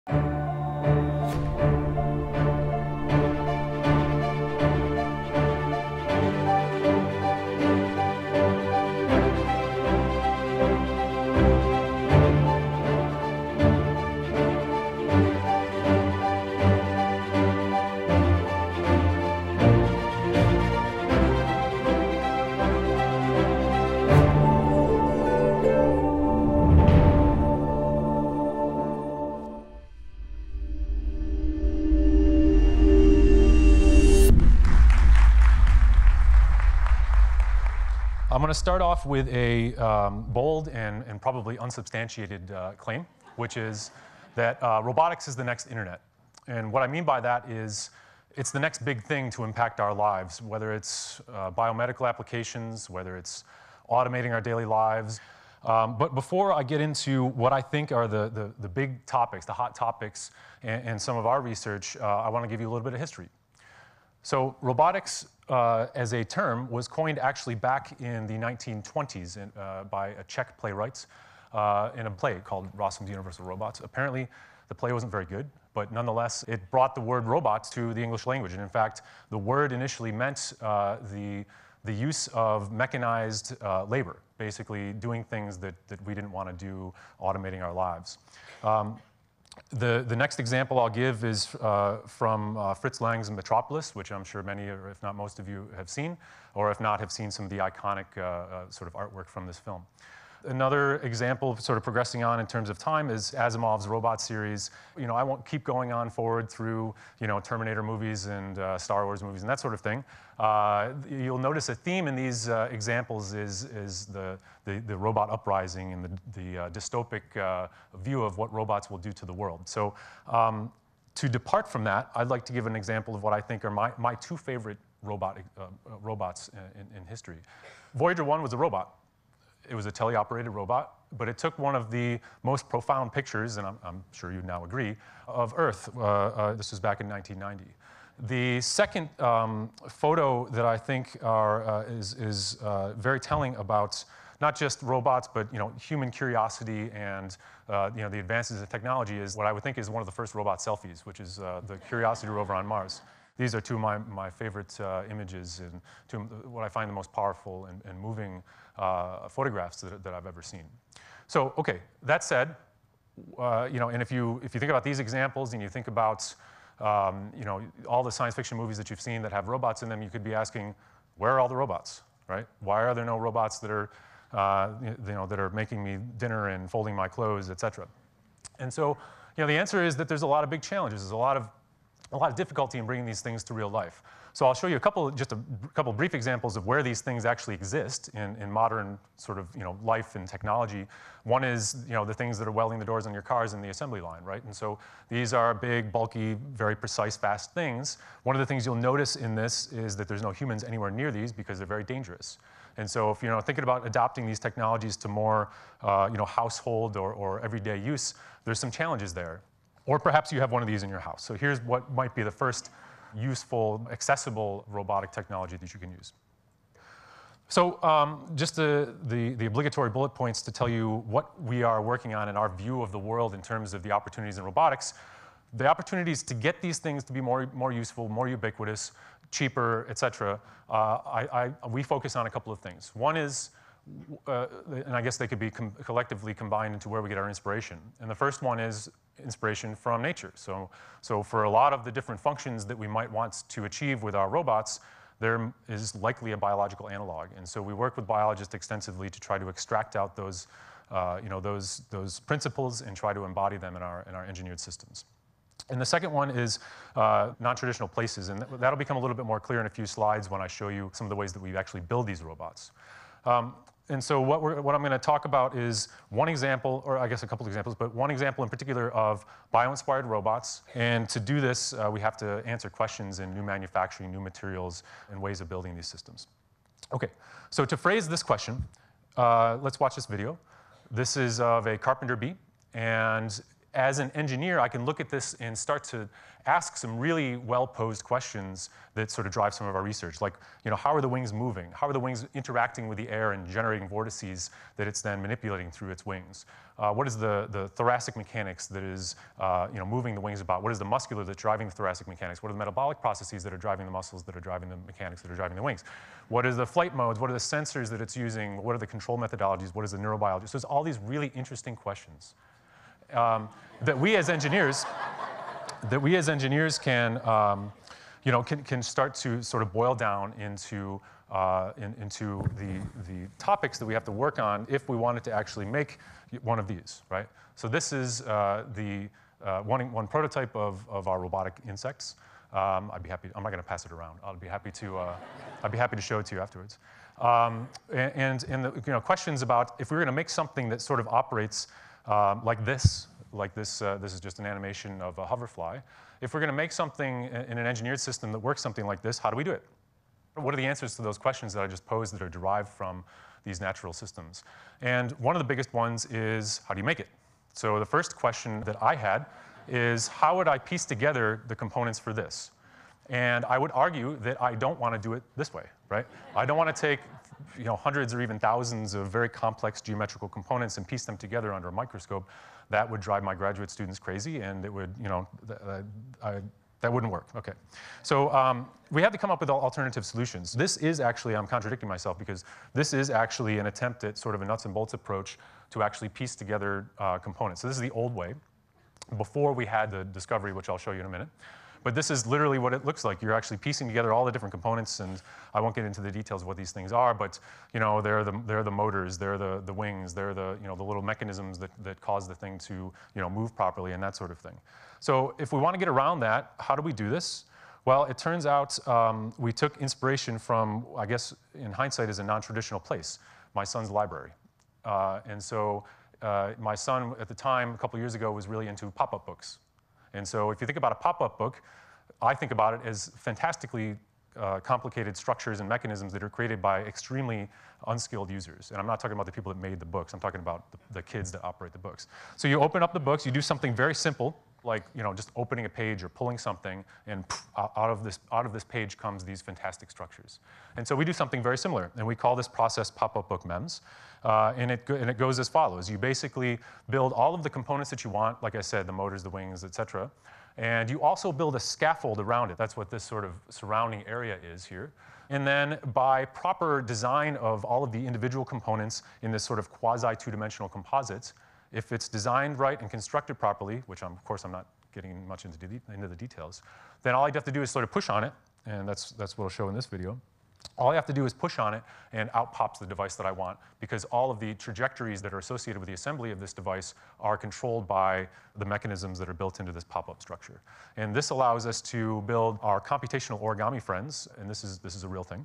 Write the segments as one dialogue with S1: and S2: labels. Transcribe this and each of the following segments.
S1: I'm going to start off with a bold and probably unsubstantiated claim, which is that robotics is the next internet. And what I mean by that is it's the next big thing to impact our lives, whether it's biomedical applications, whether it's automating our daily lives. But before I get into what I think are the big topics, the hot topics, and some of our research, I want to give you a little bit of history. So robotics as a term was coined actually back in the 1920s by a Czech playwright in a play called Rossum's Universal Robots. Apparently, the play wasn't very good, but nonetheless, it brought the word robots to the English language. And in fact, the word initially meant the use of mechanized labor, basically doing things that we didn't want to do, automating our lives. The next example I'll give is from Fritz Lang's Metropolis, which I'm sure many, or if not most of you have seen, or if not, have seen some of the iconic sort of artwork from this film. Another example, sort of progressing on in terms of time, is Asimov's robot series. You know, I won't keep going on forward through, you know, Terminator movies and Star Wars movies and that sort of thing. You'll notice a theme in these examples is the robot uprising and the dystopic view of what robots will do to the world. So to depart from that, I'd like to give an example of what I think are my two favorite robots in history. Voyager 1 was a robot. It was a teleoperated robot, but it took one of the most profound pictures, and I'm sure you now agree, of Earth. This was back in 1990. The second photo that I think is very telling about not just robots, but human curiosity and the advances in technology is what I would think is one of the first robot selfies, which is the Curiosity Rover on Mars. These are two of my favorite images and two of what I find the most powerful and moving photographs that I've ever seen. So, okay, that said, and if you think about these examples and you think about all the science fiction movies that you've seen that have robots in them, you could be asking, where are all the robots, right? Why are there no robots that are that are making me dinner and folding my clothes, etc.? And so, the answer is that there's a lot of big challenges. There's a lot of difficulty in bringing these things to real life. So I'll show you just a couple brief examples of where these things actually exist in modern sort of life and technology. One is the things that are welding the doors on your cars in the assembly line, right? And so these are big, bulky, very precise, fast things. One of the things you'll notice in this is that there's no humans anywhere near these because they're very dangerous. And so if you're thinking about adopting these technologies to more household or everyday use, there's some challenges there. Or perhaps you have one of these in your house. So here's what might be the first useful, accessible robotic technology that you can use. So just the obligatory bullet points to tell you what we are working on in our view of the world in terms of the opportunities in robotics. The opportunities to get these things to be more useful, more ubiquitous, cheaper, et cetera, we focus on a couple of things. One is, and I guess they could be collectively combined into where we get our inspiration. And the first one is inspiration from nature. So for a lot of the different functions that we might want to achieve with our robots, there is likely a biological analog. And so we work with biologists extensively to try to extract out those principles and try to embody them in our engineered systems. And the second one is non-traditional places. And that'll become a little bit more clear in a few slides when I show you some of the ways that we actually build these robots. And so what I'm going to talk about is one example, or I guess a couple of examples, but one example in particular of bio-inspired robots. And to do this, we have to answer questions in new manufacturing, new materials, and ways of building these systems. Okay, so to phrase this question, let's watch this video. This is of a carpenter bee, and as an engineer, I can look at this and start to ask some really well-posed questions that sort of drive some of our research. Like, how are the wings moving? How are the wings interacting with the air and generating vortices that it's then manipulating through its wings? What is the thoracic mechanics that is moving the wings about? What is the muscular that's driving the thoracic mechanics? What are the metabolic processes that are driving the muscles that are driving the mechanics that are driving the wings? What are the flight modes? What are the sensors that it's using? What are the control methodologies? What is the neurobiology? So there's all these really interesting questions that we as engineers can can start to sort of boil down into the topics that we have to work on if we wanted to actually make one of these, right? So this is the one prototype of our robotic insects. I'd be happy. I'm not going to pass it around. I'd be happy to show it to you afterwards. And the questions about if we were going to make something that sort of operates like this. This is just an animation of a hoverfly. If we're going to make something in an engineered system that works something like this, how do we do it? What are the answers to those questions that I just posed that are derived from these natural systems? And one of the biggest ones is, how do you make it? So the first question that I had is, how would I piece together the components for this? And I would argue that I don't want to do it this way, right? I don't want to take hundreds or even thousands of very complex geometrical components and piece them together under a microscope. That would drive my graduate students crazy, and it would, that wouldn't work. Okay. So we had to come up with alternative solutions. This is actually, I'm contradicting myself, because this is actually an attempt at sort of a nuts and bolts approach to actually piece together components. So this is the old way, before we had the discovery, which I'll show you in a minute. But this is literally what it looks like. You're actually piecing together all the different components, and I won't get into the details of what these things are, but they're the motors, they're the wings, they're the little mechanisms that cause the thing to move properly and that sort of thing. So if we want to get around that, how do we do this? Well, it turns out we took inspiration from, I guess in hindsight, is a non-traditional place, my son's library. And so my son at the time, a couple years ago, was really into pop-up books. And so if you think about a pop-up book, I think about it as fantastically complicated structures and mechanisms that are created by extremely unskilled users. And I'm not talking about the people that made the books. I'm talking about the kids that operate the books. So you open up the books, you do something very simple, like just opening a page or pulling something, and out of this page comes these fantastic structures. And so we do something very similar, and we call this process pop-up book MEMS. And it goes as follows. You basically build all of the components that you want, like I said, the motors, the wings, et cetera. And you also build a scaffold around it. That's what this sort of surrounding area is here. And then by proper design of all of the individual components in this sort of quasi-two-dimensional composites, if it's designed right and constructed properly, which of course I'm not getting much into the details, then all I'd have to do is sort of push on it, and that's what I'll show in this video. All I have to do is push on it, and out pops the device that I want, because all of the trajectories that are associated with the assembly of this device are controlled by the mechanisms that are built into this pop-up structure. And this allows us to build our computational origami friends, and this is a real thing,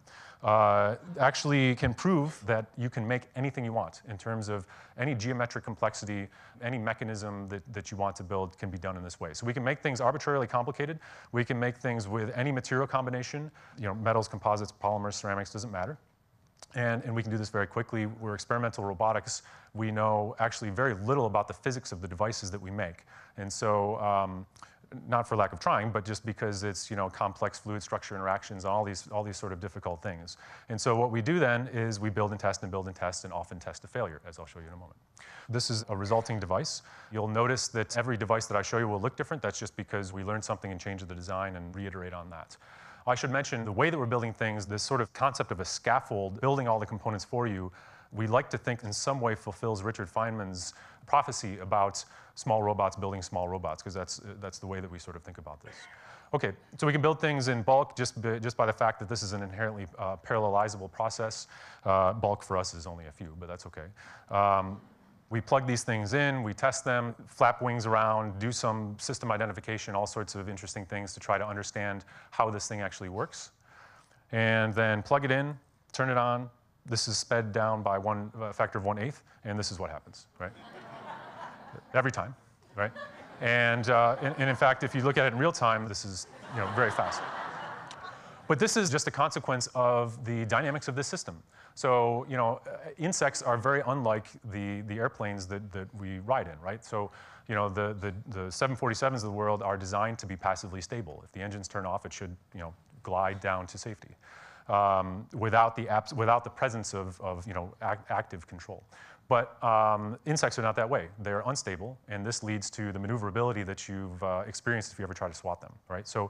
S1: actually can prove that you can make anything you want in terms of any geometric complexity, any mechanism that you want to build can be done in this way. So we can make things arbitrarily complicated. We can make things with any material combination, metals, composites, polymers, ceramics, doesn't matter. And we can do this very quickly. We're experimental robotics. We know actually very little about the physics of the devices that we make. And so, not for lack of trying, but just because it's complex fluid structure interactions, all these sort of difficult things. And so what we do then is we build and test and build and test and often test to failure, as I'll show you in a moment. This is a resulting device. You'll notice that every device that I show you will look different. That's just because we learned something and changed the design and reiterate on that. I should mention the way that we're building things, this sort of concept of a scaffold, building all the components for you, we like to think in some way fulfills Richard Feynman's prophecy about small robots building small robots, because that's the way that we sort of think about this. Okay, so we can build things in bulk just by the fact that this is an inherently parallelizable process. Bulk for us is only a few, but that's okay. We plug these things in, we test them, flap wings around, do some system identification, all sorts of interesting things to try to understand how this thing actually works. And then plug it in, turn it on. This is sped down by a factor of 1/8, and this is what happens, right? Every time, right? And in fact, if you look at it in real time, this is very fast. But this is just a consequence of the dynamics of this system. So, you know, insects are very unlike the airplanes that we ride in, right? So, you know, the 747s of the world are designed to be passively stable. If the engines turn off, it should, you know, glide down to safety without the presence of you know, active control. But insects are not that way. They're unstable, and this leads to the maneuverability that you've experienced if you ever try to swat them, right? So,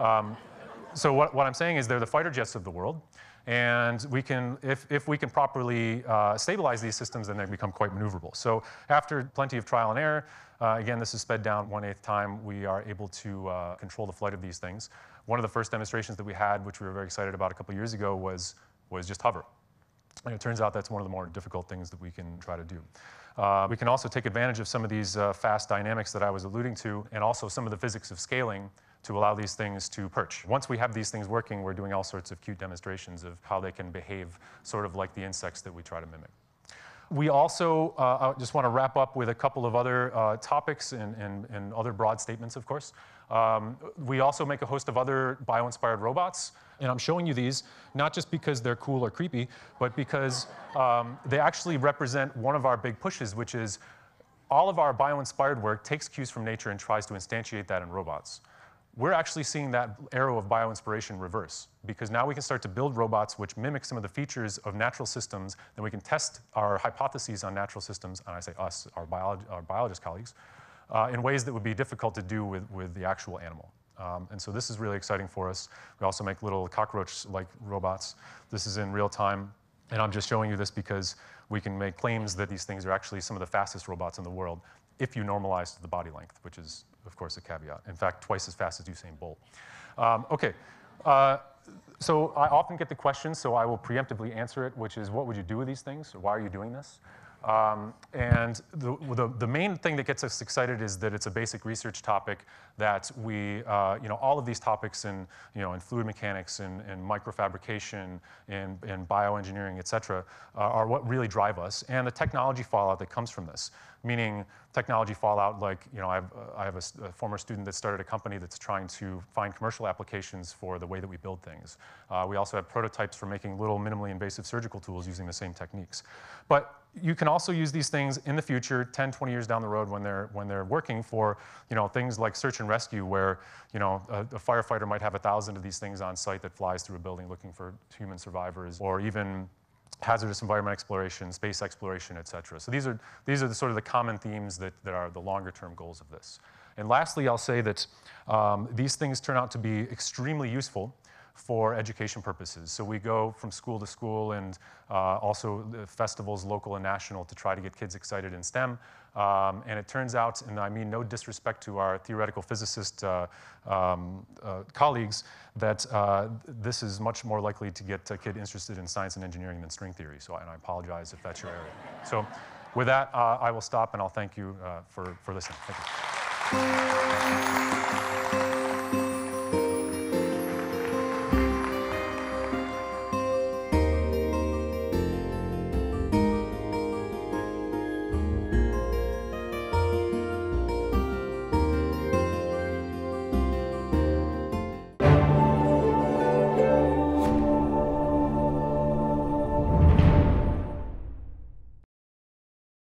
S1: so what I'm saying is they're the fighter jets of the world, and we can, if we can properly stabilize these systems, then they become quite maneuverable. So after plenty of trial and error, again, this is sped down 1/8 time, we are able to control the flight of these things. One of the first demonstrations that we had, which we were very excited about a couple of years ago, was just hover. And it turns out that's one of the more difficult things that we can try to do. We can also take advantage of some of these fast dynamics that I was alluding to, and also some of the physics of scaling to allow these things to perch. Once we have these things working, we're doing all sorts of cute demonstrations of how they can behave sort of like the insects that we try to mimic. We also I just want to wrap up with a couple of other topics and other broad statements, of course. We also make a host of other bio-inspired robots. And I'm showing you these not just because they're cool or creepy, but because they actually represent one of our big pushes, which is all of our bio-inspired work takes cues from nature and tries to instantiate that in robots. We're actually seeing that arrow of bio-inspiration reverse, because now we can start to build robots which mimic some of the features of natural systems, then we can test our hypotheses on natural systems, and I say us, our biologist colleagues, in ways that would be difficult to do with the actual animal. And so this is really exciting for us. We also make little cockroach-like robots. This is in real time, and I'm just showing you this because we can make claims that these things are actually some of the fastest robots in the world if you normalize to the body length, which is, of course, a caveat. In fact, twice as fast as Usain Bolt. Okay, so I often get the question, so I will preemptively answer it, which is, what would you do with these things? Or why are you doing this? And the main thing that gets us excited is that it's a basic research topic that we, you know, all of these topics in, you know, in fluid mechanics and microfabrication and bioengineering, et cetera, are what really drive us, and the technology fallout that comes from this. Meaning technology fallout like, you know, I have a former student that started a company that's trying to find commercial applications for the way that we build things. We also have prototypes for making little minimally invasive surgical tools using the same techniques. But you can also use these things in the future, 10, 20 years down the road when they're working for, you know, things like search and rescue, where, you know, a firefighter might have 1,000 of these things on site that flies through a building looking for human survivors, or even hazardous environment exploration, space exploration, et cetera. So these are the sort of the common themes that are the longer term goals of this. And lastly, I'll say that these things turn out to be extremely useful for education purposes. So we go from school to school, and also the festivals, local and national, to try to get kids excited in STEM. And it turns out, and I mean no disrespect to our theoretical physicist colleagues, that this is much more likely to get a kid interested in science and engineering than string theory. So, and I apologize if that's your area. So with that, I will stop, and I'll thank you for listening. Thank you.